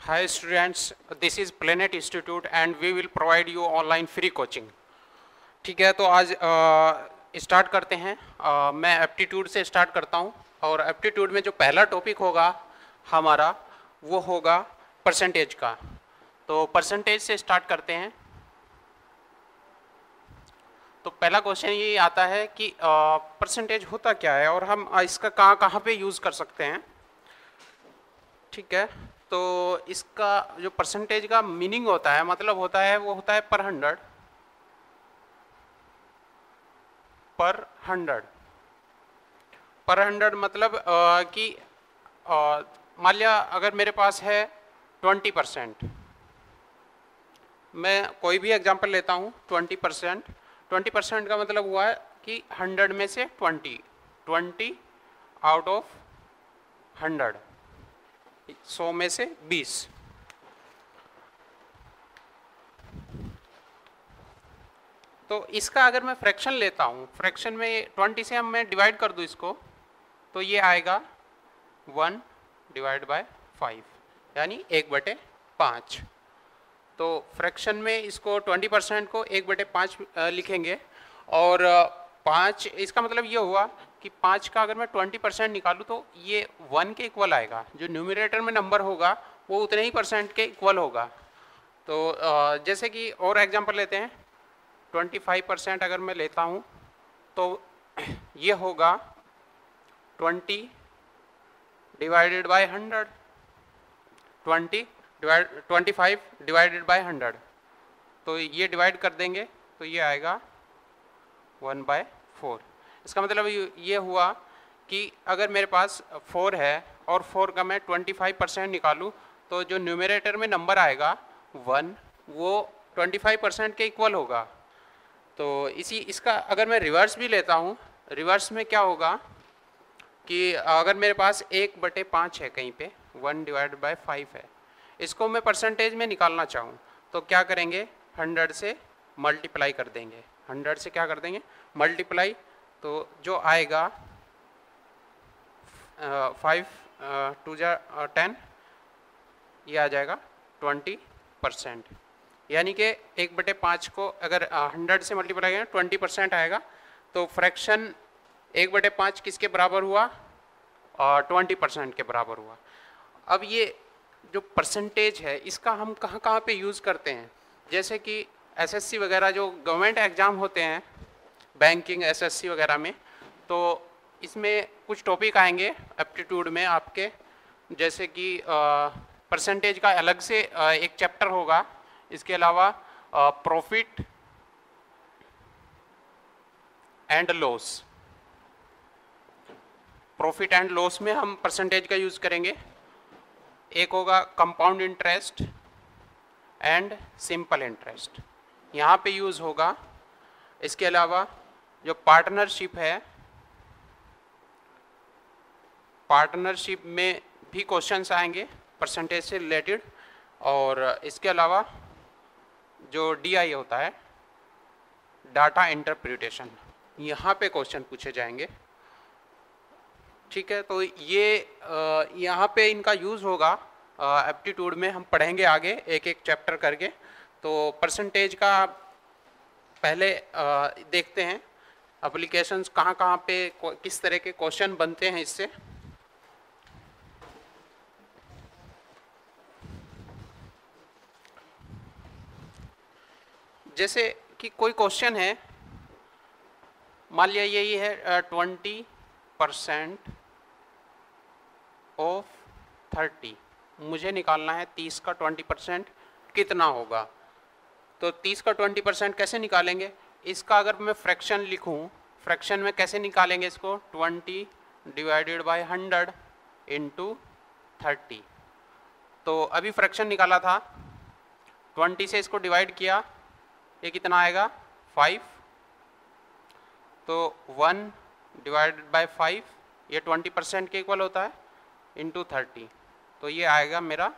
Hi students, this is Planet Institute and we will provide you online free coaching. ठीक है, तो आज start करते हैं। मैं एप्टीट्यूड से स्टार्ट करता हूं और एप्टीट्यूड में जो पहला टॉपिक होगा हमारा वो होगा परसेंटेज का। तो परसेंटेज से स्टार्ट करते हैं। तो पहला क्वेश्चन ये आता है कि परसेंटेज होता क्या है और हम इसका कहाँ कहाँ पे यूज़ कर सकते हैं। ठीक है, तो इसका जो परसेंटेज का मीनिंग होता है, मतलब होता है, वो होता है पर हंड्रेड। पर हंड्रेड मतलब कि मान लिया अगर मेरे पास है 20%, मैं कोई भी एग्जांपल लेता हूँ 20% का मतलब हुआ है कि 100 में से 20 आउट ऑफ 100, 100 में से 20। तो इसका अगर मैं फ्रैक्शन लेता हूँ, फ्रैक्शन में 20 से हम मैं डिवाइड कर दूँ इसको, तो ये आएगा 1/5, यानी 1/5। तो फ्रैक्शन में इसको 20% को 1/5 लिखेंगे और 5, इसका मतलब ये हुआ कि 5 का अगर मैं 20% निकालूँ तो ये 1 के इक्वल आएगा। जो न्यूमरेटर में नंबर होगा वो उतने ही परसेंट के इक्वल होगा। तो जैसे कि और एग्जांपल लेते हैं, 25% अगर मैं लेता हूँ तो ये होगा 20 डिवाइडेड बाय 100, 25 डिवाइडेड बाय 100। तो ये डिवाइड कर देंगे तो ये आएगा 1/4। इसका मतलब ये हुआ कि अगर मेरे पास 4 है और 4 का मैं 25% निकालूं तो जो न्यूमरेटर में नंबर आएगा 1, वो 25% के इक्वल होगा। तो इसका अगर मैं रिवर्स भी लेता हूँ, रिवर्स में क्या होगा कि अगर मेरे पास 1/5 है, कहीं पे 1/5 है, इसको मैं परसेंटेज में निकालना चाहूँ तो क्या करेंगे, 100 से मल्टीप्लाई कर देंगे। 100 से क्या कर देंगे, मल्टीप्लाई, तो जो आएगा 5 2 10, ये आ जाएगा 20%। यानी कि 1/5 को अगर 100 से मल्टीप्लाई करें 20% आएगा। तो फ्रैक्शन 1/5 किसके बराबर हुआ, 20% के बराबर हुआ। अब ये जो परसेंटेज है इसका हम कहाँ कहाँ पे यूज़ करते हैं, जैसे कि एसएससी वगैरह जो गवर्नमेंट एग्ज़ाम होते हैं, बैंकिंग एसएससी वगैरह में, तो इसमें कुछ टॉपिक आएंगे एप्टीट्यूड में आपके, जैसे कि परसेंटेज का अलग से एक चैप्टर होगा। इसके अलावा profit and loss, profit and loss में हम परसेंटेज का यूज़ करेंगे। एक होगा compound interest and simple interest, यहाँ पे यूज़ होगा। इसके अलावा जो पार्टनरशिप है, पार्टनरशिप में भी क्वेश्चंस आएंगे परसेंटेज से रिलेटेड। और इसके अलावा जो डीआई होता है, डाटा इंटरप्रिटेशन, यहाँ पे क्वेश्चन पूछे जाएंगे। ठीक है, तो ये यहाँ पे इनका यूज़ होगा एप्टीट्यूड में, हम पढ़ेंगे आगे एक एक चैप्टर करके। तो परसेंटेज का पहले देखते हैं एप्लीकेशंस कहाँ कहाँ पे किस तरह के क्वेश्चन बनते हैं इससे। जैसे कि कोई क्वेश्चन है, मान लिया यही है 20% ऑफ 30, मुझे निकालना है 30 का 20% कितना होगा। तो 30 का 20% कैसे निकालेंगे, इसका अगर मैं फ्रैक्शन लिखूं, फ्रैक्शन में कैसे निकालेंगे इसको, 20 डिवाइडेड बाय 100 इंटू 30। तो अभी फ्रैक्शन निकाला था, 20 से इसको डिवाइड किया, ये कितना आएगा 5। तो 1 डिवाइडेड बाय 5, ये 20% के इक्वल होता है, इंटू 30, तो ये आएगा मेरा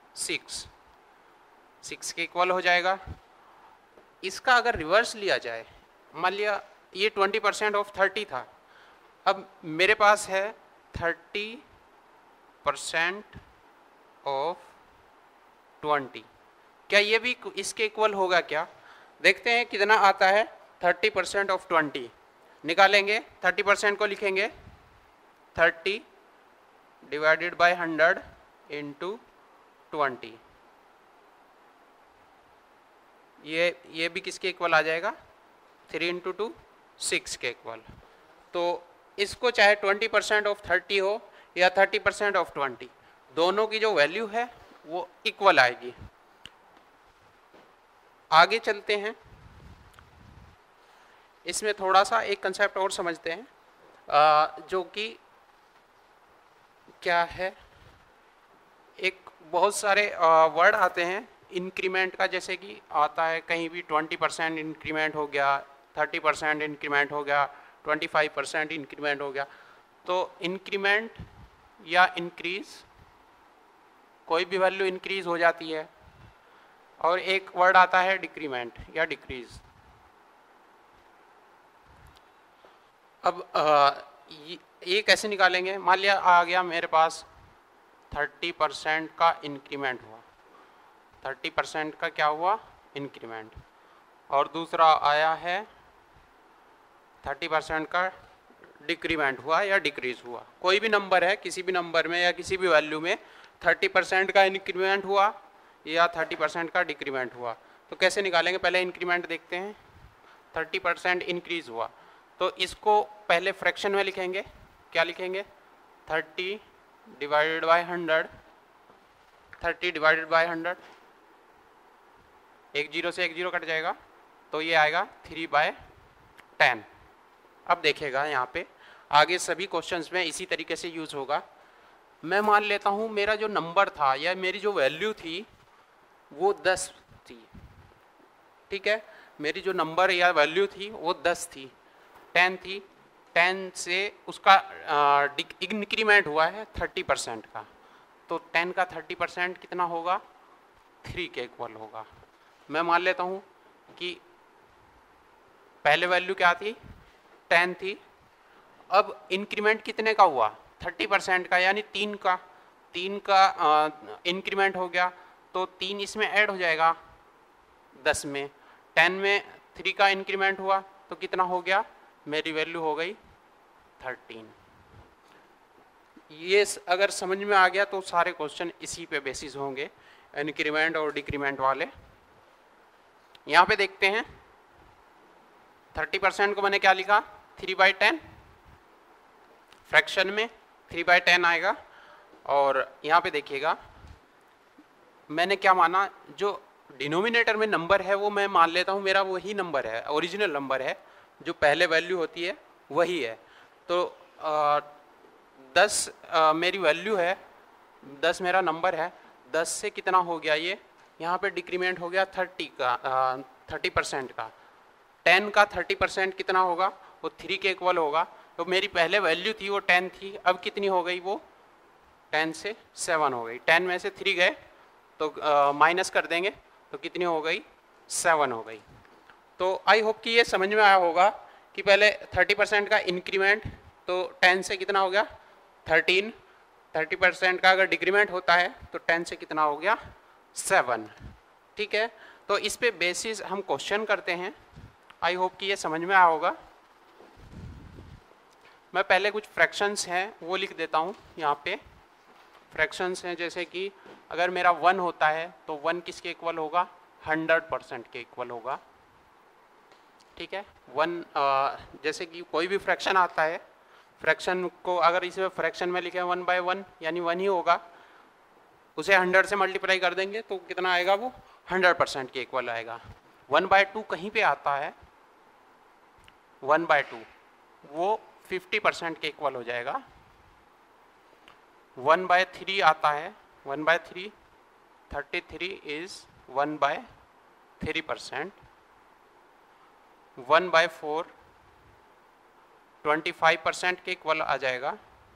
6 के इक्वल हो जाएगा। इसका अगर रिवर्स लिया जाए, मान लिया ये 20% ऑफ 30 था, अब मेरे पास है 30% ऑफ 20। क्या ये भी इसके इक्वल होगा क्या? देखते हैं कितना आता है। 30% ऑफ 20 निकालेंगे। 30% को लिखेंगे 30 डिवाइडेड बाय 100 इंटू 20। ये भी किसके इक्वल आ जाएगा? 3 इंटू 2 6 के इक्वल। तो इसको चाहे 20% ऑफ 30 हो या 30% ऑफ 20, दोनों की जो वैल्यू है वो इक्वल आएगी। आगे चलते हैं, इसमें थोड़ा सा एक कंसेप्ट और समझते हैं, जो कि क्या है, एक बहुत सारे वर्ड आते हैं इंक्रीमेंट का, जैसे कि आता है कहीं भी 20% इंक्रीमेंट हो गया, 30% इंक्रीमेंट हो गया, 25% इंक्रीमेंट हो गया। तो इंक्रीमेंट या इंक्रीज, कोई भी वैल्यू इंक्रीज हो जाती है। और एक वर्ड आता है डिक्रीमेंट या डिक्रीज। अब ये कैसे निकालेंगे? मान लिया आ गया मेरे पास 30% का इंक्रीमेंट हुआ, 30% का क्या हुआ? इंक्रीमेंट। और दूसरा आया है 30% का डिक्रीमेंट हुआ या डिक्रीज हुआ। कोई भी नंबर है, किसी भी नंबर में या किसी भी वैल्यू में 30% का इंक्रीमेंट हुआ या 30% का डिक्रीमेंट हुआ। तो कैसे निकालेंगे? पहले इंक्रीमेंट देखते हैं। 30% इंक्रीज हुआ तो इसको पहले फ्रैक्शन में लिखेंगे। क्या लिखेंगे? 30 डिवाइडेड बाय 100, 30 डिवाइडेड बाय 100, एक जीरो से एक जीरो कट जाएगा तो ये आएगा 3/10। अब देखिएगा यहाँ पे आगे सभी क्वेश्चंस में इसी तरीके से यूज होगा। मैं मान लेता हूँ मेरा जो नंबर था या मेरी जो वैल्यू थी वो 10 थी, ठीक है। मेरी जो नंबर या वैल्यू थी वो 10 थी, 10 थी। 10 से उसका इंक्रीमेंट हुआ है 30% का, तो 10 का 30% कितना होगा? 3 के इक्वल होगा। मैं मान लेता हूँ कि पहले वैल्यू क्या थी? 10 थी। अब इंक्रीमेंट कितने का हुआ? 30% का, यानी 3 का। 3 का इंक्रीमेंट हो गया तो 3 इसमें ऐड हो जाएगा 10 में। 10 में 3 का इंक्रीमेंट हुआ तो कितना हो गया? मेरी वैल्यू हो गई 13। ये अगर समझ में आ गया तो सारे क्वेश्चन इसी पे बेसिस होंगे, इंक्रीमेंट और डिक्रीमेंट वाले। यहाँ पे देखते हैं 30% को मैंने क्या लिखा? 3/10। फ्रैक्शन में 3/10 आएगा। और यहाँ पे देखिएगा मैंने क्या माना, जो डिनोमिनेटर में नंबर है वो मैं मान लेता हूँ मेरा वही नंबर है, ओरिजिनल नंबर है, जो पहले वैल्यू होती है वही है। तो 10 मेरी वैल्यू है, 10 मेरा नंबर है। 10 से कितना हो गया? ये यहाँ पे डिक्रीमेंट हो गया 30% का। 10 का 30% कितना होगा? वो 3 के इक्वल होगा। तो मेरी पहले वैल्यू थी वो 10 थी, अब कितनी हो गई? वो 10 से 7 हो गई। 10 में से 3 गए तो माइनस कर देंगे तो कितनी हो गई? 7 हो गई। तो आई होप कि ये समझ में आया होगा कि पहले 30% का इंक्रीमेंट, तो 10 से कितना हो गया? 13। 30% का अगर डिक्रीमेंट होता है तो 10 से कितना हो गया? 7, ठीक है। तो इस पे बेसिस हम क्वेश्चन करते हैं। आई होप कि ये समझ में आया होगा। मैं पहले कुछ फ्रैक्शंस हैं वो लिख देता हूँ यहाँ पे। फ्रैक्शंस हैं जैसे कि अगर मेरा 1 होता है तो 1 किसके इक्वल होगा? 100% के इक्वल होगा, ठीक है। 1 जैसे कि कोई भी फ्रैक्शन आता है, फ्रैक्शन को अगर इसमें फ्रैक्शन में लिखें 1/1 यानी 1 ही होगा, उसे 100 से मल्टीप्लाई कर देंगे तो कितना आएगा? वो 100% के इक्वल आएगा। 1/2 कहीं पे आता है, 1/2 वो 50% के इक्वल हो जाएगा। 1/3 आता है, 1/3 33 इज 1/3%। 1/4 25% के इक्वल आ जाएगा।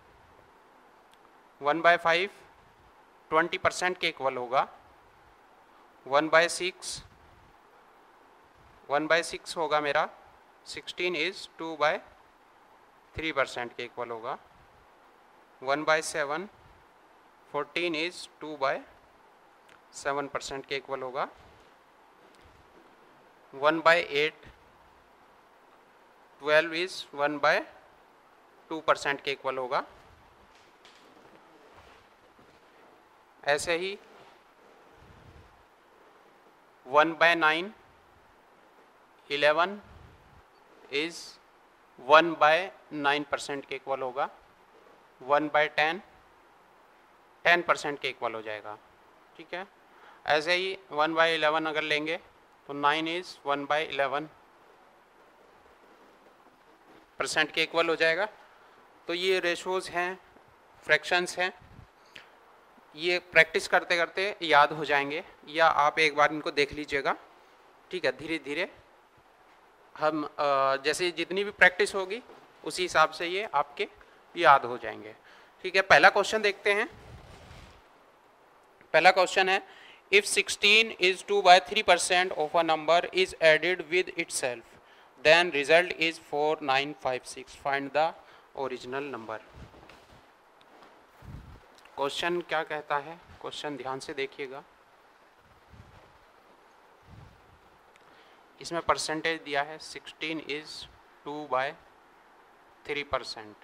1/5 20% के इक्वल होगा। 1/6 होगा मेरा, 16 इज 2/3% के इक्वल होगा। 1/7 14 इज 2/6 7% के इक्वल होगा। 1/8 12 इज 1/2% के इक्वल होगा। ऐसे ही 1/9 11 इज 1/9% के इक्वल होगा। 1/10 10% के इक्वल हो जाएगा। ठीक है, ऐसे ही 1/11 अगर लेंगे तो 9 इज 1/11% के इक्वल हो जाएगा। तो ये रेशोज़ हैं, फ्रैक्शंस हैं, ये प्रैक्टिस करते करते याद हो जाएंगे, या आप एक बार इनको देख लीजिएगा। ठीक है, धीरे धीरे हम जैसे जितनी भी प्रैक्टिस होगी उसी हिसाब से ये आपके याद हो जाएंगे। ठीक है, पहला क्वेश्चन देखते हैं। पहला क्वेश्चन है, if 16 is 2/3% of a number is added with itself, then result is 4956. Find the original number. Question क्या कहता है, क्वेश्चन ध्यान से देखिएगा। इसमें परसेंटेज दिया है 16 is 2/3%।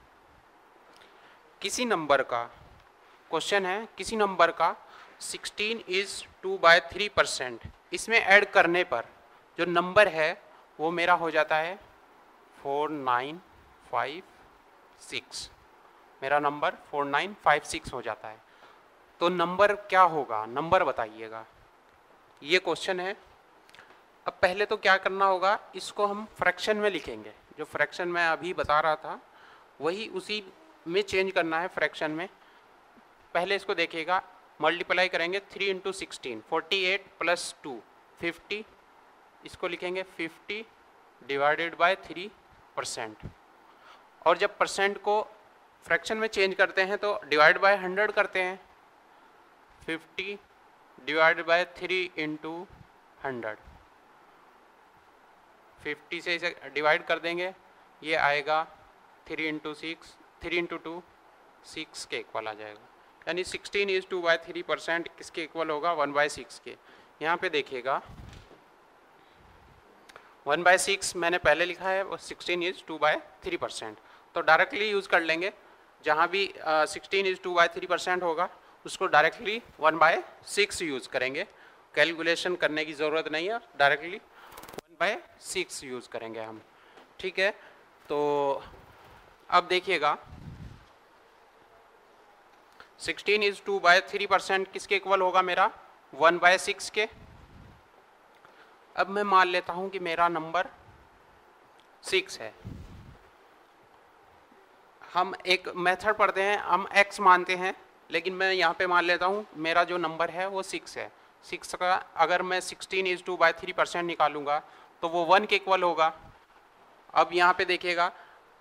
किसी नंबर का क्वेश्चन है, किसी नंबर का 16 is 2/3%, इसमें ऐड करने पर जो नंबर है वो मेरा हो जाता है 4956। मेरा नंबर 4956 हो जाता है। तो नंबर क्या होगा, नंबर बताइएगा। ये क्वेश्चन है। अब पहले तो क्या करना होगा, इसको हम फ्रैक्शन में लिखेंगे। जो फ्रैक्शन मैं अभी बता रहा था वही उसी में चेंज करना है, फ्रैक्शन में। पहले इसको देखिएगा, मल्टीप्लाई करेंगे 3 × 16 48 + 2 50। इसको लिखेंगे 50 डिवाइडेड बाय 3%। और जब परसेंट को फ्रैक्शन में चेंज करते हैं तो डिवाइड बाय 100 करते हैं। 50 डिवाइडेड बाय 3 × 100। 50 से इसे डिवाइड कर देंगे, ये आएगा 3 × 6 3 × 2 6 के इक्वल आ जाएगा। यानी 16 is 2/3% किसके इक्वल होगा, 1/6 के। यहाँ पे देखिएगा 1/6 मैंने पहले लिखा है, और 16 is 2/3%। तो डायरेक्टली यूज़ कर लेंगे। जहाँ भी 16 is 2/3% होगा उसको डायरेक्टली 1/6 यूज़ करेंगे। कैलकुलेशन करने की ज़रूरत नहीं है, डायरेक्टली 1/6 यूज़ करेंगे हम। ठीक है, तो अब देखिएगा 16 is 2/3% किसके इक्वल होगा, मेरा 1/6 के। अब मैं मान लेता हूं कि मेरा नंबर 6 है। हम एक मेथड पढ़ते हैं, हम x मानते हैं, लेकिन मैं यहाँ पे मान लेता हूँ मेरा जो नंबर है वो 6 है। 6 का अगर मैं 16 is 2/3% निकालूंगा तो वो 1 के इक्वल होगा। अब यहाँ पे देखिएगा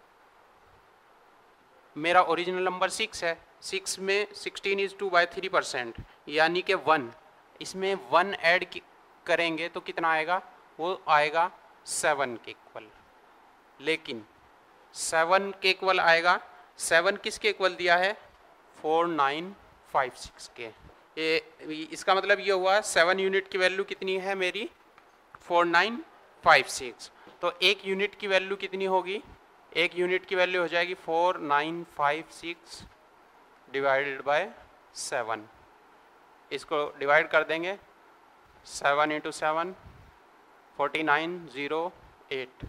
मेरा ओरिजिनल नंबर 6 है। 6 में 16 is 2/3%, यानी कि 1, इसमें 1 ऐड करेंगे तो कितना आएगा, वो आएगा 7 के इक्वल। लेकिन 7 के इक्वल आएगा, 7 किसके इक्वल दिया है, 4956 के। इसका मतलब ये हुआ 7 यूनिट की वैल्यू कितनी है मेरी, 4956। तो 1 यूनिट की वैल्यू कितनी होगी, 1 यूनिट की वैल्यू हो जाएगी 4956 डिवाइडेड बाय 7। इसको डिवाइड कर देंगे, 7 × 7 4908।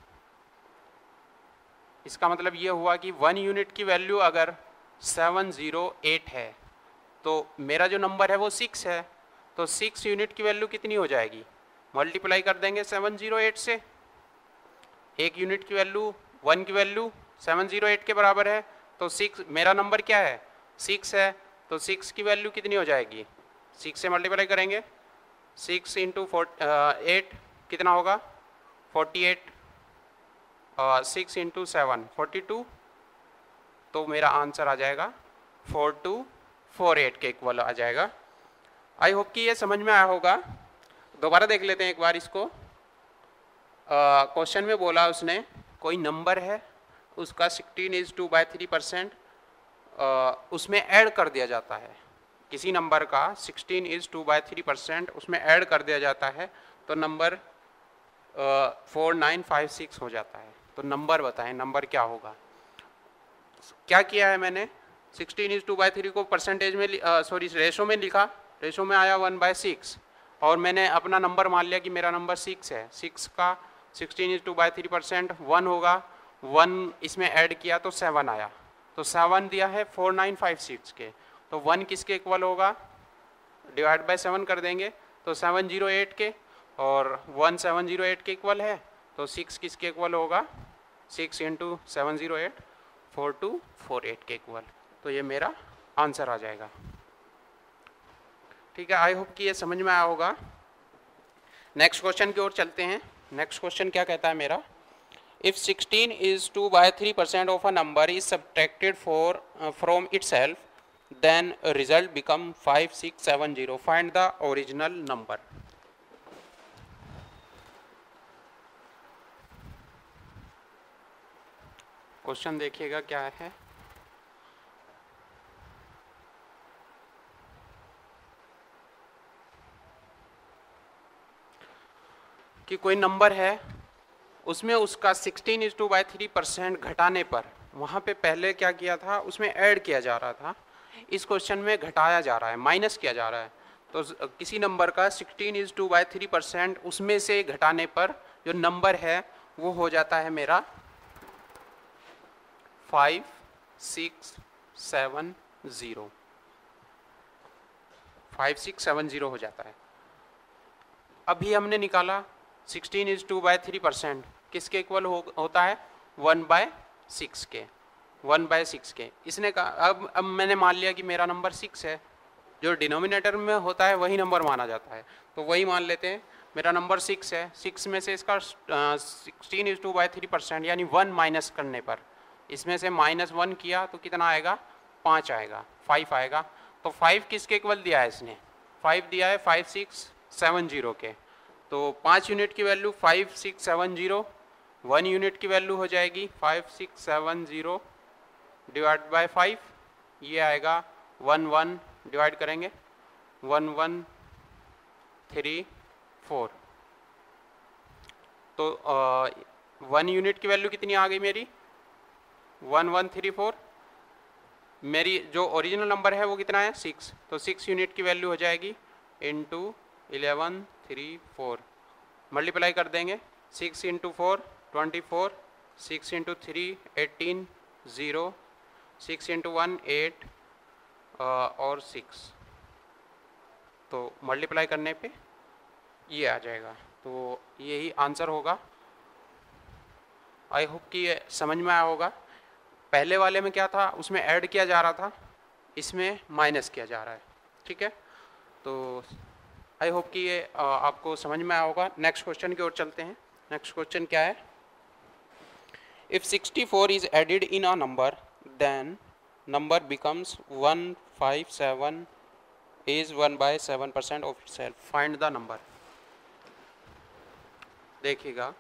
इसका मतलब ये हुआ कि 1 यूनिट की वैल्यू अगर 708 है तो मेरा जो नंबर है वो 6 है। तो 6 यूनिट की वैल्यू कितनी हो जाएगी, मल्टीप्लाई कर देंगे 708 से। 1 यूनिट की वैल्यू 1 की वैल्यू 708 के बराबर है। तो 6 मेरा नंबर क्या है, 6 है। तो 6 की वैल्यू कितनी हो जाएगी, 6 से मल्टीप्लाई करेंगे, 6 × 8 कितना होगा, 48। 6 × 7 42। तो मेरा आंसर आ जाएगा 4248 के इक्वल आ जाएगा। आई होप कि ये समझ में आया होगा। दोबारा देख लेते हैं एक बार इसको। क्वेश्चन में बोला उसने कोई नंबर है, उसका 16 is 2/3%, उसमें ऐड कर दिया जाता है। किसी नंबर का 16:2/3% उसमें ऐड कर दिया जाता है तो नंबर 4956 हो जाता है। तो नंबर बताएं, नंबर क्या होगा। क्या किया है मैंने, 16:2/3 को परसेंटेज में सॉरी रेशो में लिखा, रेशो में आया 1/6 और मैंने अपना नंबर मान लिया कि मेरा नंबर 6 है। 6 का 16:2/3% 1 होगा, 1 इसमें ऐड किया तो 7 आया, तो 7 दिया है 4956 के, तो 1 किसके इक्वल होगा, डिवाइड बाय 7 कर देंगे तो 708 के, और 1 708 के इक्वल है, तो 6 किसके इक्वल होगा, 6 × 708 4248 के इक्वल। तो ये मेरा आंसर आ जाएगा। ठीक है, आई होप कि ये समझ में आया होगा। नेक्स्ट क्वेश्चन की ओर चलते हैं। नेक्स्ट क्वेश्चन क्या कहता है मेरा, if 16:2/3% of a number is subtracted from itself then result become 5670, find the original number. Question देखिएगा क्या है। कि कोई नंबर है, उसमें उसका 16:2/3% घटाने पर, वहाँ पे पहले क्या किया था, उसमें ऐड किया जा रहा था, इस क्वेश्चन में घटाया जा रहा है, माइनस किया जा रहा है। तो किसी नंबर का 16:2/3% उसमें से घटाने पर जो नंबर है वो हो जाता है मेरा 5670, 5670 हो जाता है। अभी हमने निकाला 16:2/3% किसके इक्वल होता है, 1/6 के, 1/6 के। इसने कहा अब मैंने मान लिया कि मेरा नंबर 6 है, जो डिनोमिनेटर में होता है वही नंबर माना जाता है, तो वही मान लेते हैं। मेरा नंबर 6 है, 6 में से इसका 16:2/3% यानी 1 माइनस करने पर, इसमें से -1 किया तो कितना आएगा, 5 आएगा, 5 आएगा। तो 5 किसके इक्वल दिया है इसने, 5 दिया है 5670 के, तो 5 यूनिट की वैल्यू 5670, 1 यूनिट की वैल्यू हो जाएगी 5670 डिवाइड बाय 5, ये आएगा 1 डिवाइड करेंगे 1134, तो 1 यूनिट की वैल्यू कितनी आ गई मेरी, 1134। मेरी जो ओरिजिनल नंबर है वो कितना है, 6, तो 6 यूनिट की वैल्यू हो जाएगी इंटू 1134, मल्टीप्लाई कर देंगे, 6 × 4 24, 6 × 3 18, 0, 6 × 1 8 और 6, तो मल्टीप्लाई करने पे ये आ जाएगा, तो यही आंसर होगा। आई होप कि ये समझ में आया होगा। पहले वाले में क्या था, उसमें ऐड किया जा रहा था, इसमें माइनस किया जा रहा है। ठीक है, तो आई होप कि ये आपको समझ में आया होगा। नेक्स्ट क्वेश्चन की ओर चलते हैं। नेक्स्ट क्वेश्चन क्या है, if 64 is added in a number then number becomes 157 is 1/7% of itself, find the number। देखिएगा,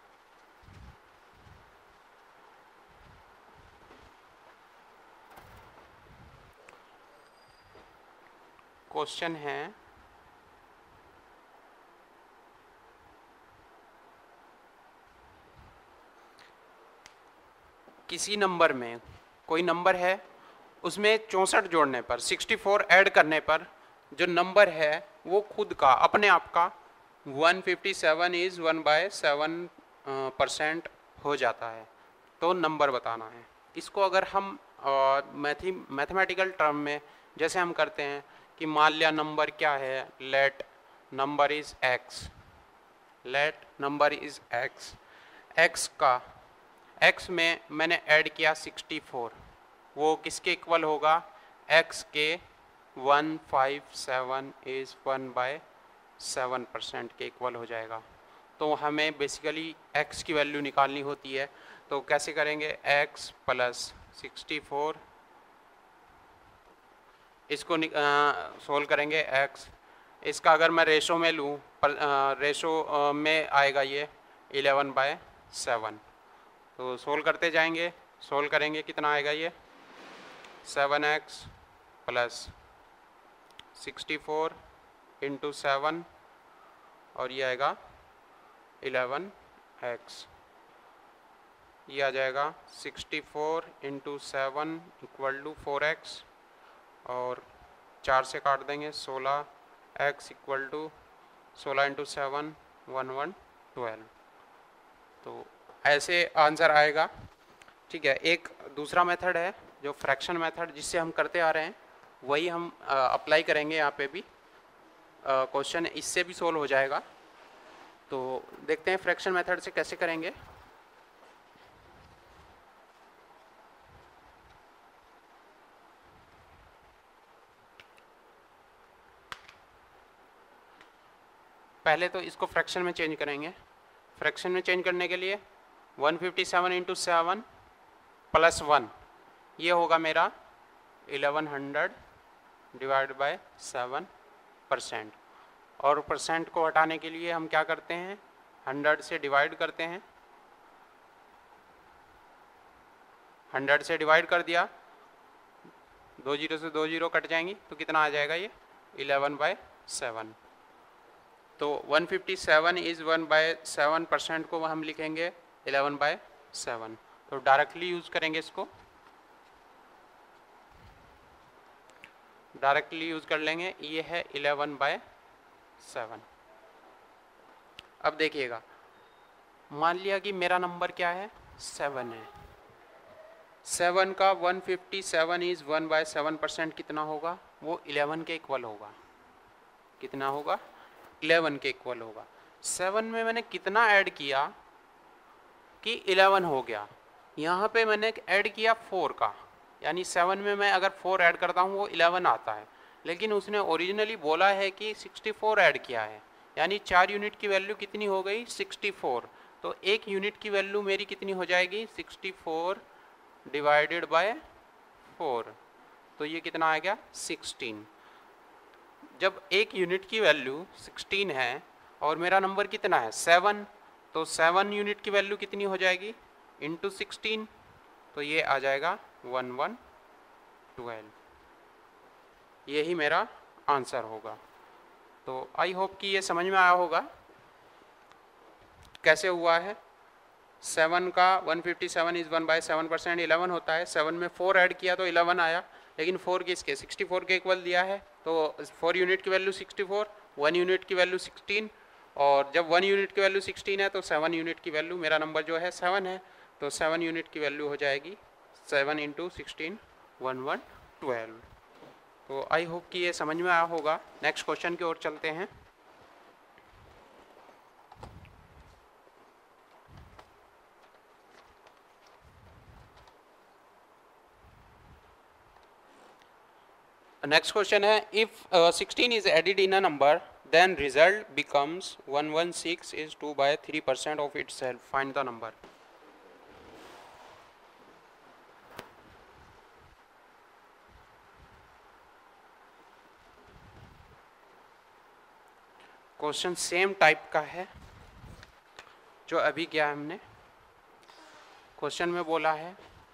क्वेश्चन है किसी नंबर में, कोई नंबर है उसमें 64 जोड़ने पर, 64 ऐड करने पर जो नंबर है वो खुद का अपने आप का 157 इज 1/7% हो जाता है, तो नंबर बताना है। इसको अगर हम मैथमेटिकल टर्म में जैसे हम करते हैं कि मान लिया नंबर क्या है, let number is x, let number is x, x का x में मैंने ऐड किया 64, वो किसके इक्वल होगा, x के 157 इज 1/7% के इक्वल हो जाएगा। तो हमें बेसिकली x की वैल्यू निकालनी होती है, तो कैसे करेंगे, x + 64, इसको सोल्व करेंगे x, इसका अगर मैं रेशो में लूँ, रेशो में आएगा ये 11/7, तो सोल्व करते जाएंगे, सोल्व करेंगे कितना आएगा ये 7x + 64 इंटू 7 और ये आएगा 11x। ये आ जाएगा 64 इंटू 7 इक्वल टू 4x और 4 से काट देंगे 16x इक्वल टू 16 इंटू 7 1112। तो ऐसे आंसर आएगा। ठीक है, एक दूसरा मेथड है जो फ्रैक्शन मेथड जिससे हम करते आ रहे हैं, वही हम अप्लाई करेंगे यहाँ पे भी। क्वेश्चन इससे भी सोल्व हो जाएगा। तो देखते हैं फ्रैक्शन मेथड से कैसे करेंगे। पहले तो इसको फ्रैक्शन में चेंज करेंगे। फ्रैक्शन में चेंज करने के लिए 157 इंटू 7 प्लस 1 ये होगा मेरा 1100 डिवाइड बाय 7%। और परसेंट को हटाने के लिए हम क्या करते हैं, 100 से डिवाइड करते हैं। 100 से डिवाइड कर दिया, 2 जीरो से 2 जीरो कट जाएंगी तो कितना आ जाएगा, ये 11/7। तो 157 इज़ 1/7% को हम लिखेंगे 11/7। तो डायरेक्टली यूज़ करेंगे इसको, डायरेक्टली यूज़ कर लेंगे। ये है 11/7। अब देखिएगा, मान लिया कि मेरा नंबर क्या है, 7 है। 7 का 157 इज़ 1/7% कितना होगा, वो 11 के इक्वल होगा। कितना होगा, 11 के इक्वल होगा। 7 में मैंने कितना ऐड किया कि 11 हो गया। यहाँ पे मैंने ऐड किया 4 का, यानी 7 में मैं अगर 4 ऐड करता हूँ वो 11 आता है। लेकिन उसने ओरिजिनली बोला है कि 64 ऐड किया है, यानी 4 यूनिट की वैल्यू कितनी हो गई, 64। तो 1 यूनिट की वैल्यू मेरी कितनी हो जाएगी, 64 डिवाइडेड बाय 4। तो ये कितना आ गया, 16। जब 1 यूनिट की वैल्यू 16 है और मेरा नंबर कितना है, 7, तो 7 यूनिट की वैल्यू कितनी हो जाएगी, इंटू 16। तो ये आ जाएगा 1112। यही मेरा आंसर होगा। तो आई होप कि ये समझ में आया होगा कैसे हुआ है। 7 का 157 इज़ 1/7%, 11 होता है। 7 में 4 ऐड किया तो 11 आया, लेकिन 4 किसके, 64 के इक्वल दिया है। तो 4 यूनिट की वैल्यू 64, 1 यूनिट की वैल्यू 16, और जब 1 यूनिट की वैल्यू 16 है तो 7 यूनिट की वैल्यू, मेरा नंबर जो है 7 है, तो 7 यूनिट की वैल्यू हो जाएगी 7 इंटू 16 1112। तो आई होप कि ये समझ में आया होगा। नेक्स्ट क्वेश्चन की ओर चलते हैं। नेक्स्ट क्वेश्चन है, if 16 is added in a number then result becomes 116 is 2/3% of itself. Find the number. Question same type का है जो अभी किया है हमने। क्वेश्चन में बोला है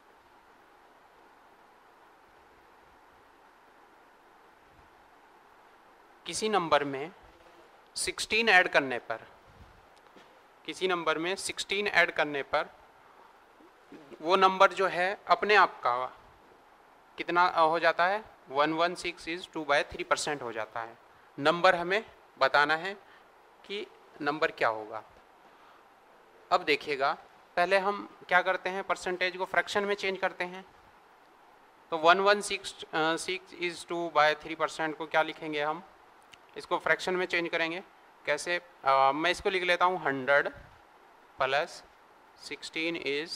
किसी नंबर में 16 ऐड करने पर, किसी नंबर में 16 ऐड करने पर वो नंबर जो है अपने आप का कितना हो जाता है, 116 इज 2/3% हो जाता है। नंबर हमें बताना है कि नंबर क्या होगा। अब देखिएगा, पहले हम क्या करते हैं, परसेंटेज को फ्रैक्शन में चेंज करते हैं। तो 116 इज 2/3% को क्या लिखेंगे हम, इसको फ्रैक्शन में चेंज करेंगे। कैसे, मैं इसको लिख लेता हूँ 100 प्लस 16 इज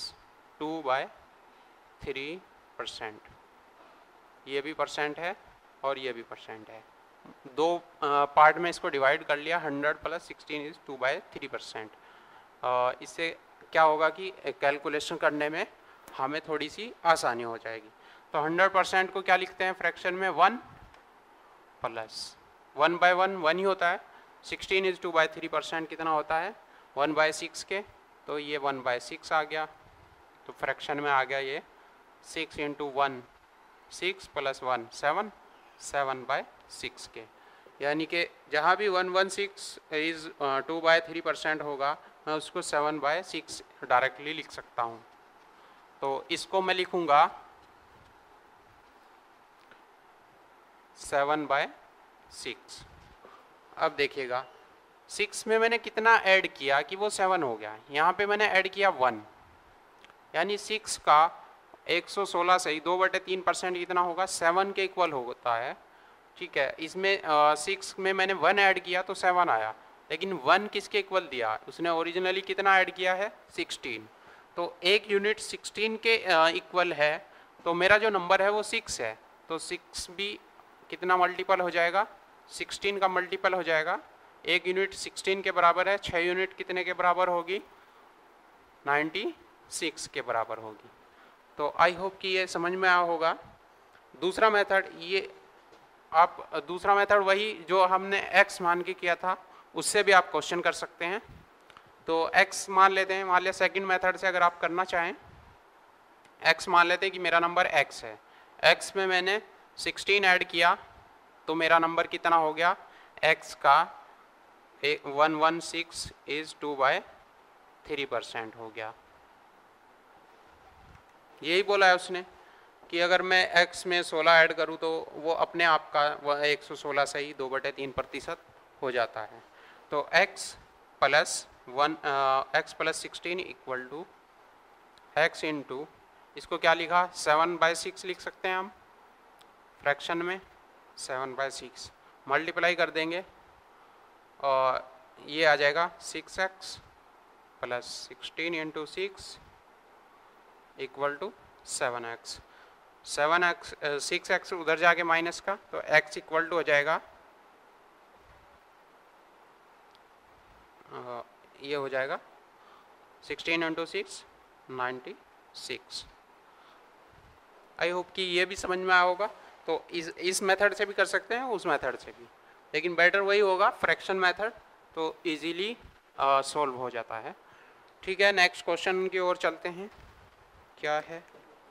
2/3%। ये भी परसेंट है और ये भी परसेंट है। दो पार्ट में इसको डिवाइड कर लिया, 100 प्लस 16 इज 2/3%। इससे क्या होगा कि कैलकुलेशन करने में हमें थोड़ी सी आसानी हो जाएगी। तो 100% को क्या लिखते हैं फ्रैक्शन में, 1 प्लस 1/1 1 ही होता है। 16 इज 2/3% कितना होता है, 1/6 के, तो ये 1/6 आ गया। तो फ्रैक्शन में आ गया ये 6 इंटू 1 6 प्लस 1 7, 7/6 के, यानी कि जहाँ भी 116 इज़ 2/3% होगा मैं उसको 7/6 डायरेक्टली लिख सकता हूँ। तो इसको मैं लिखूँगा 7/6। अब देखिएगा 6 में मैंने कितना ऐड किया कि वो 7 हो गया। यहाँ पे मैंने ऐड किया 1, यानी 6 का 116 से ही 2/3% कितना होगा, 7 के इक्वल होता है। ठीक है, इसमें 6 में मैंने 1 ऐड किया तो 7 आया, लेकिन 1 किसके इक्वल दिया, उसने ओरिजिनली कितना ऐड किया है, 16। तो एक यूनिट 16 के इक्वल है, तो मेरा जो नंबर है वो 6 है। तो 6 भी कितना मल्टीपल हो जाएगा, 16 का मल्टीपल हो जाएगा। एक यूनिट 16 के बराबर है, 6 यूनिट कितने के बराबर होगी, 96 के बराबर होगी। तो आई होप कि ये समझ में आया होगा। दूसरा मेथड, ये आप दूसरा मेथड वही जो हमने x मान के किया था, उससे भी आप क्वेश्चन कर सकते हैं। तो x मान लेते हैं, मान लिया सेकंड मेथड से अगर आप करना चाहें, x मान लेते हैं कि मेरा नंबर x है, x में मैंने 16 ऐड किया तो मेरा नंबर कितना हो गया, x का 116 इज 2/3% हो गया। यही बोला है उसने कि अगर मैं x में 16 ऐड करूँ तो वो अपने आप का 116 से ही 2/3% हो जाता है। तो x plus 16 equal to x into, इसको क्या लिखा, 7/6 लिख सकते हैं हम फ्रैक्शन में, 7/6 मल्टीप्लाई कर देंगे और ये आ जाएगा 6x plus 16 into 6 equal to 7x। 6x उधर जाके माइनस का, तो x इक्वल टू हो जाएगा ये हो जाएगा 16 इंटू 6 96। आई होप कि ये भी समझ में आया होगा। तो इस मेथड से भी कर सकते हैं, उस मेथड से भी, लेकिन बेटर वही होगा फ्रैक्शन मेथड, तो इजीली सॉल्व हो जाता है। ठीक है, नेक्स्ट क्वेश्चन की ओर चलते हैं। क्या है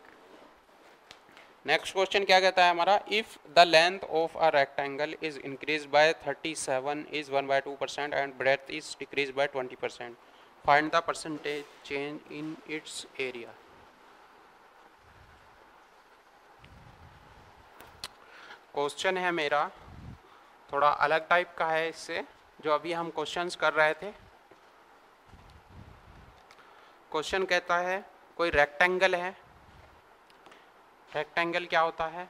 नेक्स्ट क्वेश्चन, क्या कहता है हमारा, if the length of a rectangle is increase by 37 is 1/2% and breadth is decrease by 20%, find the percentage change in its area. Question है मेरा थोड़ा अलग टाइप का है इससे जो अभी हम क्वेश्चंस कर रहे थे। क्वेश्चन कहता है कोई रेक्टेंगल है, रेक्टेंगल क्या होता है,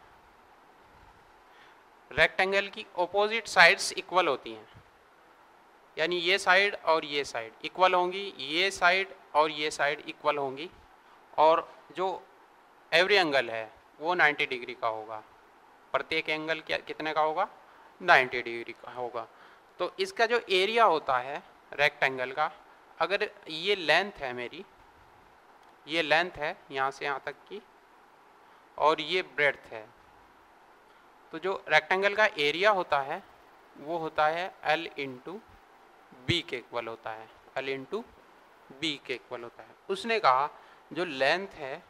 रेक्टेंगल की ऑपोजिट साइड्स इक्वल होती हैं, यानी ये साइड और ये साइड इक्वल होंगी, ये साइड और ये साइड इक्वल होंगी, और जो एवरी एंगल है वो 90 डिग्री का होगा। प्रत्येक एंगल क्या कितने का होगा, 90 डिग्री का होगा। तो इसका जो एरिया होता है रेक्टेंगल का, अगर ये लेंथ है मेरी, ये लेंथ है यहाँ से यहाँ तक की, और ये ब्रेड्थ है, तो जो रेक्टेंगल का एरिया होता है वो होता है L इंटू बी के इक्वल होता है, L इंटू बी के इक्वल होता है। उसने कहा जो लेंथ है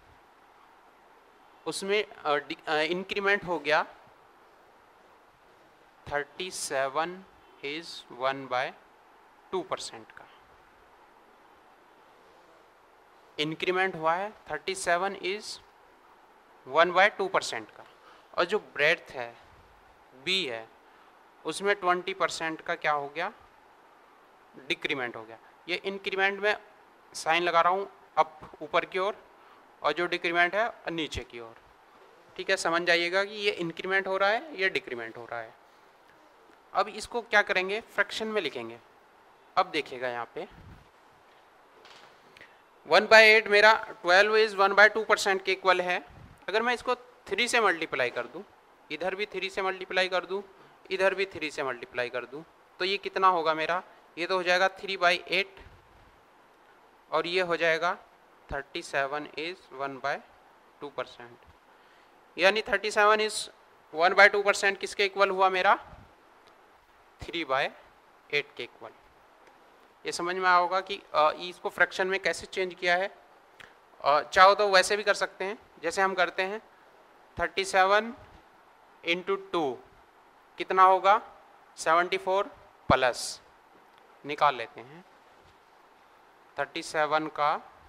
उसमें इंक्रीमेंट हो गया 37 इज 1/2% का, इंक्रीमेंट हुआ है 37 इज 1/2% का, और जो ब्रेड्थ है बी है उसमें 20% का क्या हो गया, डिक्रीमेंट हो गया। ये इंक्रीमेंट में साइन लगा रहा हूँ अप ऊपर की ओर, और जो डिक्रीमेंट है नीचे की ओर। ठीक है, समझ जाइएगा कि ये इंक्रीमेंट हो रहा है, ये डिक्रीमेंट हो रहा है। अब इसको क्या करेंगे, फ्रैक्शन में लिखेंगे। अब देखिएगा यहाँ पे 1/8 मेरा 12 इज 1/2% के इक्वल है। अगर मैं इसको 3 से मल्टीप्लाई कर दूँ, इधर भी 3 से मल्टीप्लाई कर दूँ, इधर भी 3 से मल्टीप्लाई कर दूँ, तो ये कितना होगा मेरा, ये तो हो जाएगा 3/8, और ये हो जाएगा 37 इज 1/2%, यानी 37 इज 1/2% किसके इक्वल हुआ मेरा, 3/8 के इक्वल। ये समझ में आया होगा कि इसको फ्रैक्शन में कैसे चेंज किया है। चाहो तो वैसे भी कर सकते हैं जैसे हम करते हैं, 37 इंटू 2 कितना होगा 74 प्लस, निकाल लेते हैं 37 का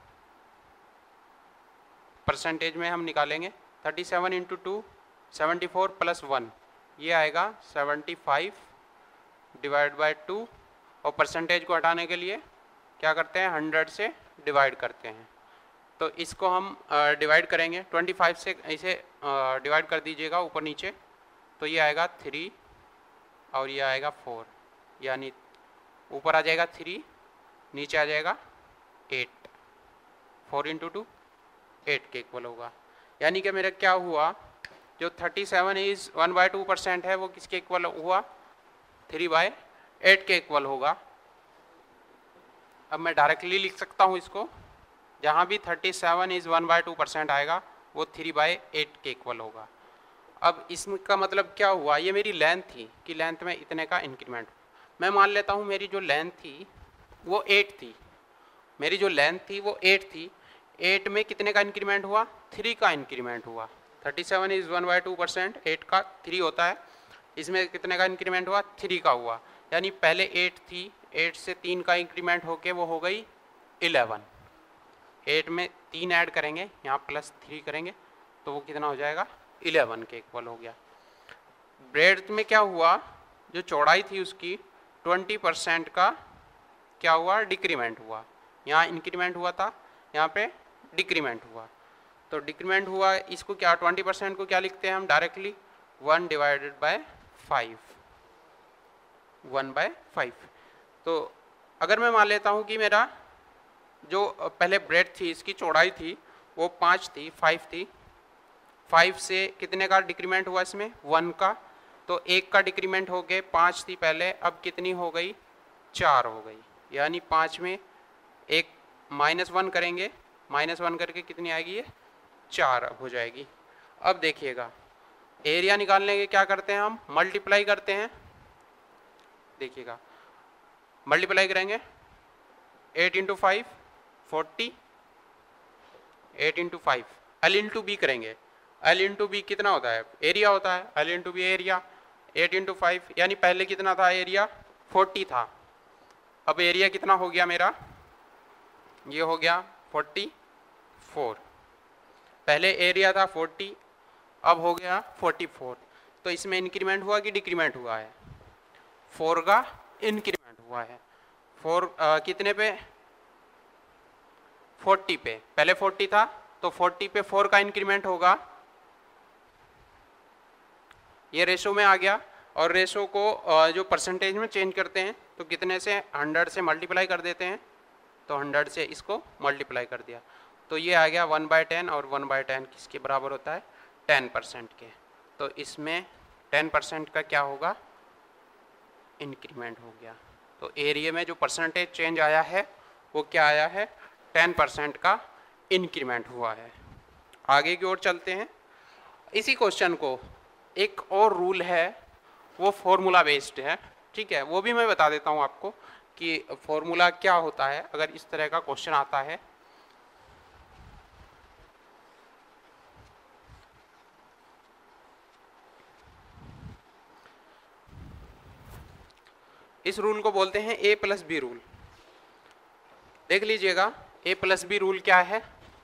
परसेंटेज में हम निकालेंगे 37 इंटू 2 74 प्लस 1 ये आएगा 75 डिवाइड बाय 2 और परसेंटेज को हटाने के लिए क्या करते हैं 100 से डिवाइड करते हैं। तो इसको हम डिवाइड करेंगे 25 से, इसे डिवाइड कर दीजिएगा ऊपर नीचे, तो ये आएगा 3 और ये आएगा 4, यानी ऊपर आ जाएगा 3 नीचे आ जाएगा 8, 4 इंटू 2 8 के इक्वल होगा। यानी कि मेरा क्या हुआ, जो 37 इज 1/2% है वो किसके इक्वल हुआ 3/8 के इक्वल होगा। अब मैं डायरेक्टली लिख सकता हूँ इसको, जहाँ भी 37 इज 1/2% आएगा वो 3/8 के इक्वल होगा। अब इसका मतलब क्या हुआ, ये मेरी लेंथ थी कि लेंथ में इतने का इंक्रीमेंट, मैं मान लेता हूँ मेरी जो लेंथ थी वो 8 थी, मेरी जो लेंथ थी वो 8 थी, 8 में कितने का इंक्रीमेंट हुआ 3 का इंक्रीमेंट हुआ। 37 इज 1/2%, 8 का 3 होता है, इसमें कितने का इंक्रीमेंट हुआ 3 का हुआ। यानी पहले 8 थी, 8 से 3 का इंक्रीमेंट होके वो हो गई 11, 8 में 3 ऐड करेंगे यहाँ प्लस 3 करेंगे तो वो कितना हो जाएगा 11 के इक्वल हो गया। ब्रेड्थ में क्या हुआ, जो चौड़ाई थी उसकी 20% का क्या हुआ डिक्रीमेंट हुआ, यहाँ इंक्रीमेंट हुआ था यहाँ पे डिक्रीमेंट हुआ, तो डिक्रीमेंट हुआ इसको क्या 20% को क्या लिखते हैं हम डायरेक्टली 1 डिवाइडेड बाय 5, 1/5। तो अगर मैं मान लेता हूँ कि मेरा जो पहले ब्रेड थी इसकी चौड़ाई थी वो 5 थी 5 थी, 5 से कितने का डिक्रीमेंट हुआ इसमें 1 का, तो 1 का डिक्रीमेंट हो गए 5 थी पहले, अब कितनी हो गई 4 हो गई, यानी 5 में एक -1 करेंगे, -1 करके कितनी आएगी ये 4 हो जाएगी। अब देखिएगा एरिया निकालने के क्या करते हैं हम मल्टीप्लाई करते हैं, देखिएगा मल्टीप्लाई करेंगे 8 into 5 40, 8 into 5 L into B करेंगे, एल इंटू बी कितना होता है एरिया होता है, L into B area, 8 into 5 यानी पहले कितना था एरिया 40 था, अब एरिया कितना हो गया मेरा ये हो गया 44, पहले एरिया था 40 अब हो गया 44, तो इसमें इंक्रीमेंट हुआ कि डिक्रीमेंट हुआ है 4 का इंक्रीमेंट हुआ है, 4 कितने पे 40 पे, पहले 40 था तो 40 पे 4 का इंक्रीमेंट होगा, ये रेशो में आ गया, और रेशो को जो परसेंटेज में चेंज करते हैं तो कितने से 100 से मल्टीप्लाई कर देते हैं, तो 100 से इसको मल्टीप्लाई कर दिया तो ये आ गया 1/10, और 1/10 किसके बराबर होता है 10% के, तो इसमें 10% का क्या होगा इंक्रीमेंट हो गया। तो एरिया में जो परसेंटेज चेंज आया है वो क्या आया है 10% का इंक्रीमेंट हुआ है। आगे की ओर चलते हैं, इसी क्वेश्चन को एक और रूल है वो फॉर्मूला बेस्ड है, ठीक है, वो भी मैं बता देता हूँ आपको कि फॉर्मूला क्या होता है अगर इस तरह का क्वेश्चन आता है। इस रूल को बोलते हैं ए प्लस बी रूल। देख लीजिएगा ए प्लस बी रूल क्या है,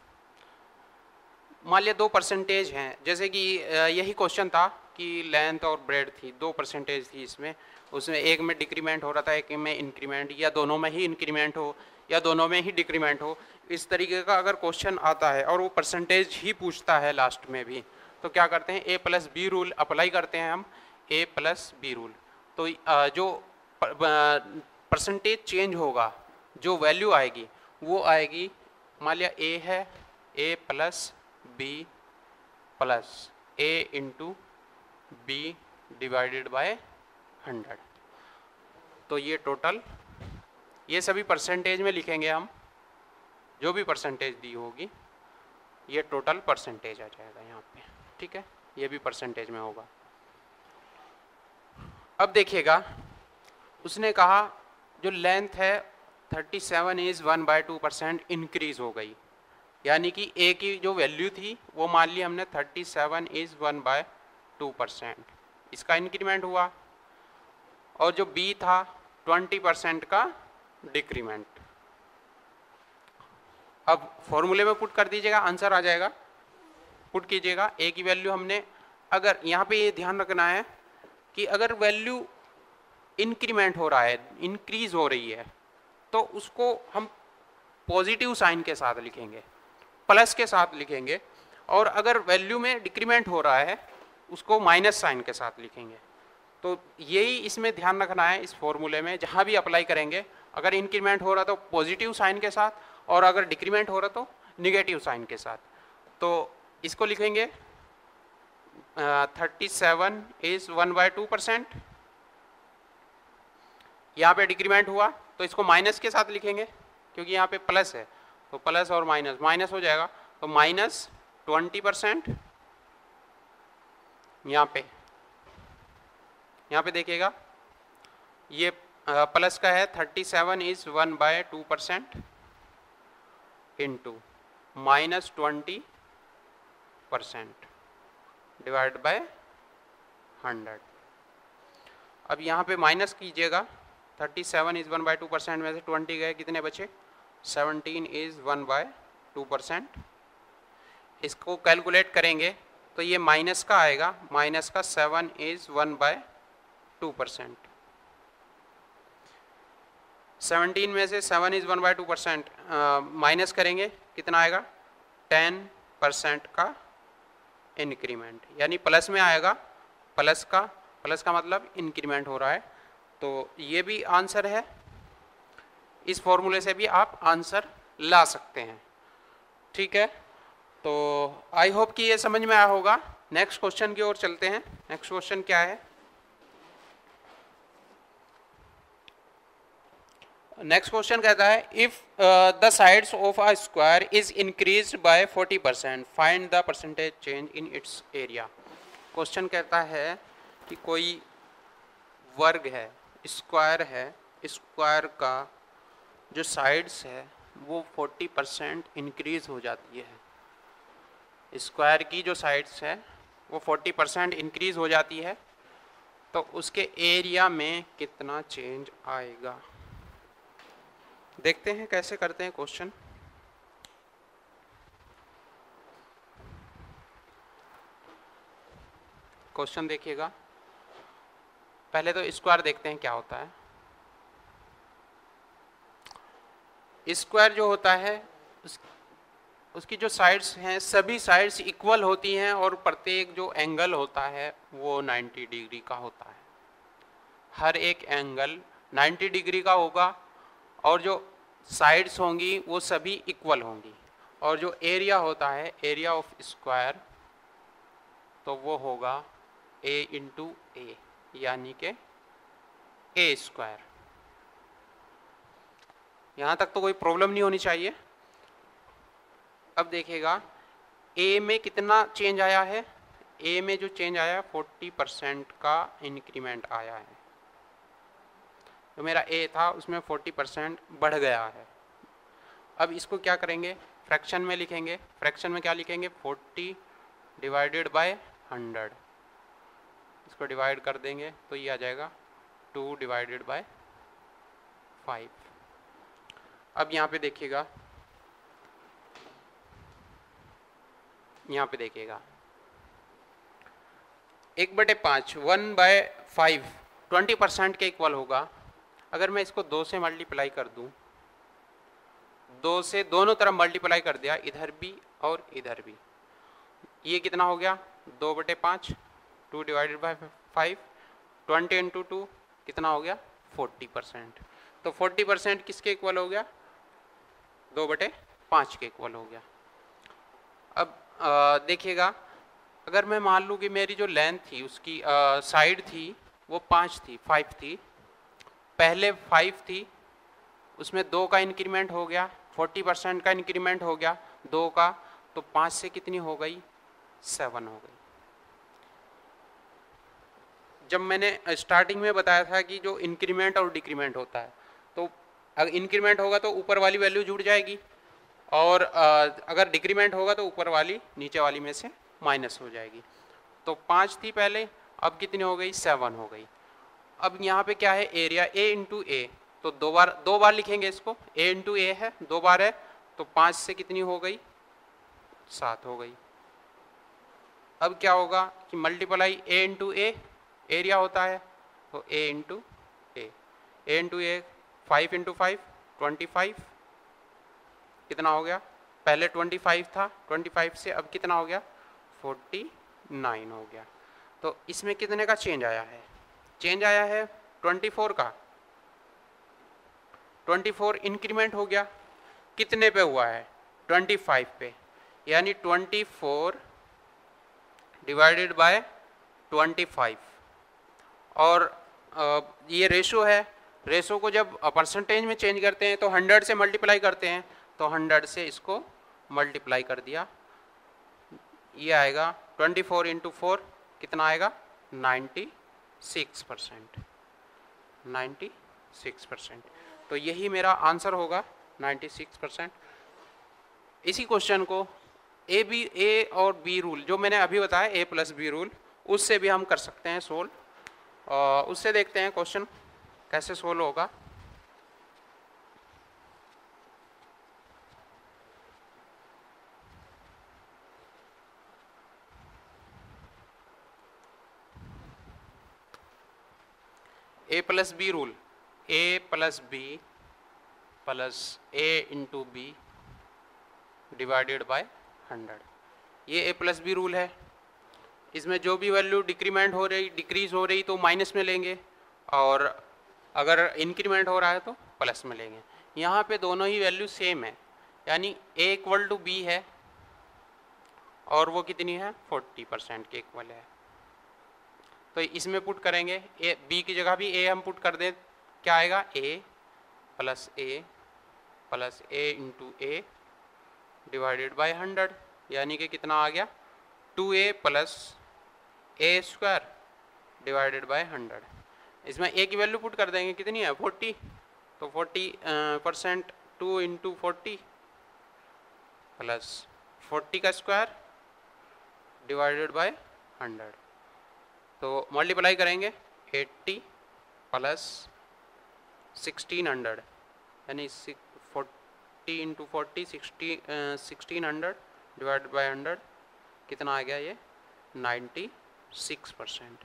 मान लिया 2 परसेंटेज हैं, जैसे कि यही क्वेश्चन था कि लेंथ और ब्रेड थी, 2 परसेंटेज थी इसमें, उसमें एक में डिक्रीमेंट हो रहा था एक में इंक्रीमेंट, या दोनों में ही इंक्रीमेंट हो या दोनों में ही डिक्रीमेंट हो, इस तरीके का अगर क्वेश्चन आता है और वो परसेंटेज ही पूछता है लास्ट में भी, तो क्या करते हैं A plus B rule apply करते हैं हम, ए प्लस बी रूल। तो जो परसेंटेज चेंज होगा, जो वैल्यू आएगी वो आएगी, मान लिया ए है A plus B plus A into B divided by 100, तो ये टोटल, ये सभी परसेंटेज में लिखेंगे हम, जो भी परसेंटेज दी होगी ये टोटल परसेंटेज आ जाएगा यहाँ पे, ठीक है, ये भी परसेंटेज में होगा। अब देखिएगा उसने कहा जो लेंथ है 37 इज 1/2% इंक्रीज हो गई, यानी कि ए की जो वैल्यू थी वो मान ली हमने 37 इज 2%, इसका इंक्रीमेंट हुआ, और जो बी था 20% का डिक्रीमेंट। अब फॉर्मूले में पुट कर दीजिएगा, आंसर आ जाएगा, पुट कीजिएगा। ए की वैल्यू हमने, अगर यहाँ पे ये ध्यान रखना है कि अगर वैल्यू इंक्रीमेंट हो रहा है, इंक्रीज हो रही है, तो उसको हम पॉजिटिव साइन के साथ लिखेंगे, प्लस के साथ लिखेंगे, और अगर वैल्यू में डिक्रीमेंट हो रहा है उसको माइनस साइन के साथ लिखेंगे। तो यही इसमें ध्यान रखना है इस फॉर्मूले में, जहाँ भी अप्लाई करेंगे, अगर इंक्रीमेंट हो रहा तो पॉजिटिव साइन के साथ, और अगर डिक्रीमेंट हो रहा तो निगेटिव साइन के साथ। तो इसको लिखेंगे 37 इज 1/2%। यहाँ पे डिक्रीमेंट हुआ तो इसको माइनस के साथ लिखेंगे, क्योंकि यहाँ पे प्लस है, तो प्लस और माइनस, माइनस हो जाएगा, तो -20%। यहाँ पे देखिएगा, ये प्लस का है, 37 इज 1/2% इंटू -20% डिवाइड बाय 100। अब यहाँ पे माइनस कीजिएगा, 37 इज 1/2% में से 20 गए, कितने बचे? 17 इज 1/2%। इसको कैलकुलेट करेंगे तो ये माइनस का आएगा, माइनस का 7 इज 1/2%। 17 में से 7 इज 1/2% माइनस करेंगे, कितना आएगा? 10% का इंक्रीमेंट, यानी प्लस में आएगा, प्लस का मतलब इंक्रीमेंट हो रहा है। तो ये भी आंसर है, इस फॉर्मूले से भी आप आंसर ला सकते हैं। ठीक है, तो आई होप कि ये समझ में आया होगा। नेक्स्ट क्वेश्चन की ओर चलते हैं। नेक्स्ट क्वेश्चन क्या है? नेक्स्ट क्वेश्चन कहता है, if the sides of a square is increased by 40%, find the percentage change in its area. Question कहता है कि कोई वर्ग है, स्क्वायर है, स्क्वायर का जो साइड्स है वो 40% इंक्रीज हो जाती है। स्क्वायर की जो साइड्स है वो 40% इंक्रीज हो जाती है, तो उसके एरिया में कितना चेंज आएगा? देखते हैं कैसे करते हैं क्वेश्चन। क्वेश्चन देखिएगा, पहले तो स्क्वायर देखते हैं क्या होता है। स्क्वायर जो होता है उसकी जो साइड्स हैं सभी साइड्स इक्वल होती हैं, और प्रत्येक जो एंगल होता है वो 90 डिग्री का होता है। हर एक एंगल 90 डिग्री का होगा, और जो साइड्स होंगी वो सभी इक्वल होंगी, और जो एरिया होता है, एरिया ऑफ स्क्वायर, तो वो होगा a इंटू ए, यानी कि ए स्क्वायर। यहाँ तक तो कोई प्रॉब्लम नहीं होनी चाहिए। अब देखिएगा ए में कितना चेंज आया है। ए में जो चेंज आया 40% का इंक्रीमेंट आया है। जो मेरा ए था उसमें 40% बढ़ गया है। अब इसको क्या करेंगे? फ्रैक्शन में लिखेंगे। फ्रैक्शन में क्या लिखेंगे? 40 डिवाइडेड बाय 100। इसको डिवाइड कर देंगे तो ये आ जाएगा 2 डिवाइडेड बाय 5। अब यहाँ पे देखिएगा, यहाँ पे देखिएगा 1/5 1/5 20% के इक्वल होगा। अगर मैं इसको 2 से मल्टीप्लाई कर दूं, 2 से दोनों तरफ मल्टीप्लाई कर दिया, इधर भी और इधर भी, ये कितना हो गया? 2/5, 2 डिवाइडेड बाय 5, 20 इंटू 2 कितना हो गया? 40%। तो 40% किसके इक्वल हो गया? 2/5 के इक्वल हो गया। अब देखिएगा, अगर मैं मान लूँ कि मेरी जो लेंथ थी उसकी साइड थी वो 5 थी, पहले 5 थी, उसमें 2 का इंक्रीमेंट हो गया, 40% का इंक्रीमेंट हो गया 2 का, तो 5 से कितनी हो गई? 7 हो गई। जब मैंने स्टार्टिंग में बताया था कि जो इंक्रीमेंट और डिक्रीमेंट होता है, तो अगर इंक्रीमेंट होगा तो ऊपर वाली वैल्यू जुड़ जाएगी, और अगर डिक्रीमेंट होगा तो ऊपर वाली नीचे वाली में से माइनस हो जाएगी। तो 5 थी पहले, अब कितनी हो गई, 7 हो गई। अब यहाँ पे क्या है, एरिया a इंटू ए, तो दो बार लिखेंगे इसको, a इंटू ए है, 2 बार है, तो 5 से कितनी हो गई, 7 हो गई। अब क्या होगा कि multiply a into A, area होता है, तो a इंटू ए, 5 इंटू 5 25, कितना हो गया, पहले 25 था, 25 से अब कितना हो गया, 49 हो गया। तो इसमें कितने का चेंज आया है, चेंज आया है 24 का। 24 इंक्रीमेंट हो गया, कितने पे हुआ है, 25 पे, यानी 24 डिवाइडेड बाय 25। और ये रेशो है, रेशो को जब परसेंटेज में चेंज करते हैं तो 100 से मल्टीप्लाई करते हैं, तो 100 से इसको मल्टीप्लाई कर दिया, ये आएगा 24 इंटू 4 कितना आएगा, 96%। 96%, तो यही मेरा आंसर होगा 96%। इसी क्वेश्चन को ए और बी रूल जो मैंने अभी बताया, ए प्लस बी रूल, उससे भी हम कर सकते हैं सोल्व। उससे देखते हैं क्वेश्चन कैसे सोल्व होगा। A plus B rule, A plus B plus A into B divided by 100, ये ए प्लस बी रूल है। इसमें जो भी वैल्यू डिक्रीमेंट हो रही, डिक्रीज हो रही, तो माइनस में लेंगे, और अगर इंक्रीमेंट हो रहा है तो प्लस में लेंगे। यहाँ पे दोनों ही वैल्यू सेम है, यानी ए इक्वल टू बी है, और वो कितनी है, 40% के इक्वल है। तो इसमें पुट करेंगे, ए बी की जगह भी ए हम पुट कर दें, क्या आएगा, A plus A into A divided by 100, यानी कि कितना आ गया, 2a plus A square divided by 100। इसमें ए की वैल्यू पुट कर देंगे, कितनी है, 40, तो 40% 2 इंटू 40 प्लस 40 का स्क्वायर डिवाइडेड बाय 100। तो मल्टीप्लाई करेंगे, 80 प्लस 1600, यानी 40 इंटू 40 1600 डिवाइडेड बाय 100, कितना आ गया, ये 96%।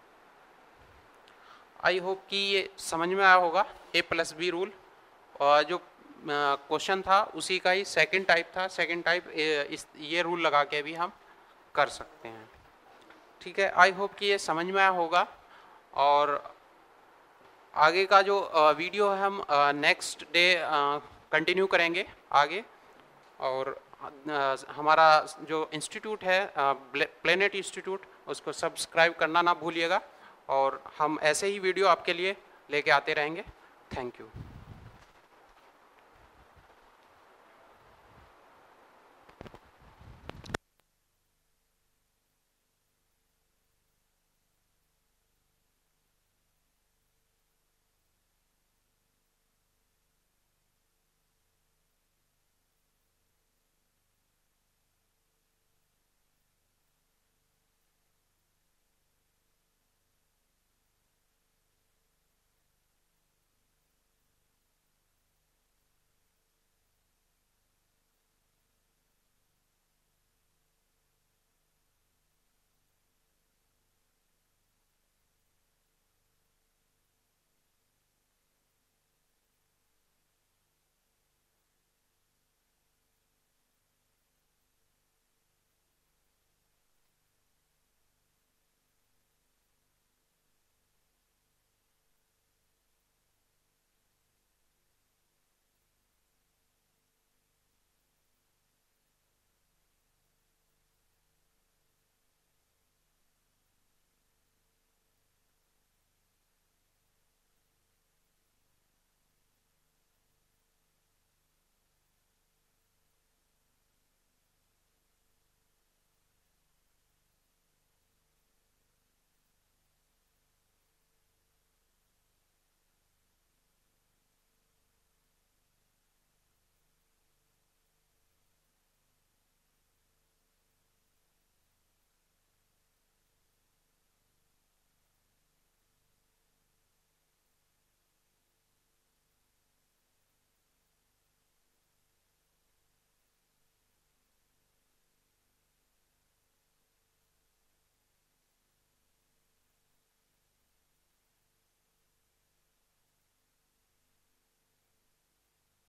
आई होप कि ये समझ में आया होगा, ए प्लस बी रूल। और जो क्वेश्चन था उसी का ही सेकंड टाइप था, सेकंड टाइप ये रूल लगा के भी हम कर सकते हैं। ठीक है, आई होप कि ये समझ में आया होगा। और आगे का जो वीडियो है हम नेक्स्ट डे कंटिन्यू करेंगे आगे। और हमारा जो इंस्टीट्यूट है प्लेनेट इंस्टीट्यूट, उसको सब्सक्राइब करना ना भूलिएगा, और हम ऐसे ही वीडियो आपके लिए लेके आते रहेंगे। Thank you.